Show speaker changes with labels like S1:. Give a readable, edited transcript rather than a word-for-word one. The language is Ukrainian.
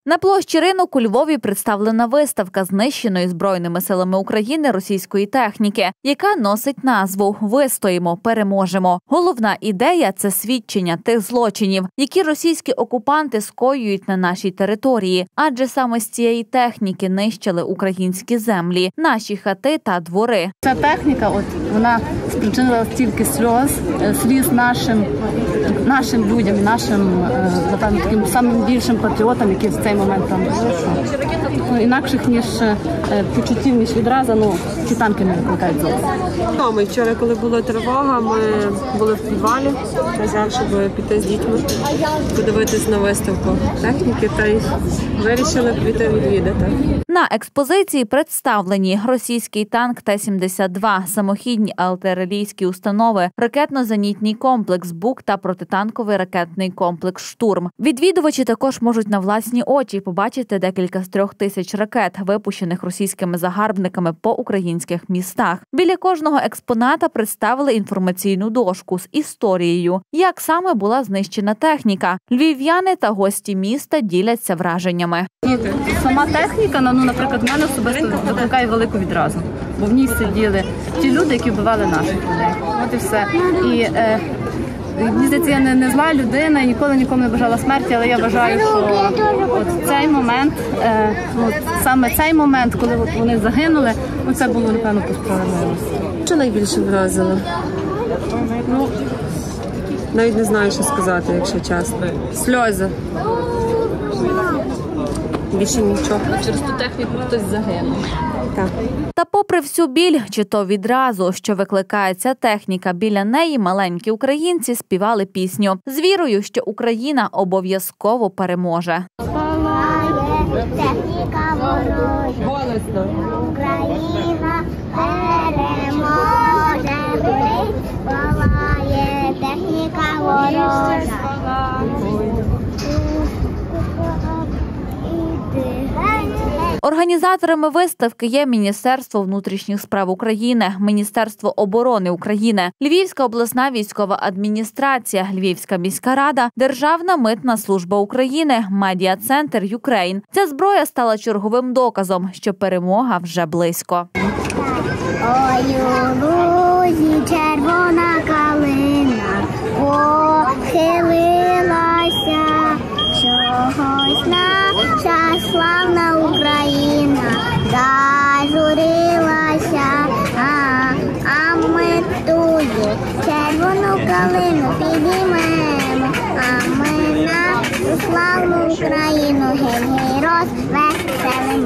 S1: На площі Ринок у Львові представлена виставка знищеної Збройними силами України російської техніки, яка носить назву «Вистоїмо, переможемо». Головна ідея – це свідчення тих злочинів, які російські окупанти скоюють на нашій території, адже саме з цієї техніки нищили українські землі, наші хати та двори.
S2: Ця техніка, вона спричинила стільки сліз нашим людям, нашим, напевно, таким самим більшим патріотам, які в цей момент там були. Інакших, ніж почуттів, ніж відразу, ці танки не викликають зовсім.
S3: Ми вчора, коли була тривога, ми були в підвалі, казав, щоб піти з дітьми, подивитись на виставку техніки, та й вирішили піти відвідати.
S1: На експозиції представлені російський танк Т-72, самохідні артилерійські установи, ракетно-зенітний комплекс «Бук» та протитанковий ракетний комплекс «Штурм». Відвідувачі також можуть на власні очі побачити декілька з 3000 ракет, випущених російськими загарбниками по українських містах. Біля кожного експоната представили інформаційну дошку з історією, як саме була знищена техніка. Львів'яни та гості міста діляться враженнями.
S2: Сама техніка, наприклад, в мене особисто викликає велику відразу, бо в ній сиділи ті люди, які вбивали наших людей. От і все. І мені здається, я не зла людина, ніколи нікому не бажала смерті, але я вважаю, що от цей момент, саме цей момент, коли вони загинули, це було, напевно, по справедливості.
S3: Що найбільше вразило? Навіть не знаю, що сказати, якщо чесно. Сльози. Більше нічого.
S2: Через ту техніку хтось загинув.
S3: Так.
S1: Та попри всю біль, чи то відразу, що викликає ця техніка, біля неї маленькі українці співали пісню з вірою, що Україна обов'язково переможе.
S4: Палає техніка ворожа, Україна переможе, палає техніка ворожа.
S1: Організаторами виставки є Міністерство внутрішніх справ України, Міністерство оборони України, Львівська обласна військова адміністрація, Львівська міська рада, Державна митна служба України, Медіа-центр «Юкрейн». Ця зброя стала черговим доказом, що перемога вже близько.
S4: Ой, у лузі червона калина похилилася, чогось наша славна Україна зажурилася, а ми тую червону калину підіймемо, а ми нашу славну Україну гей-гей розвеселимо.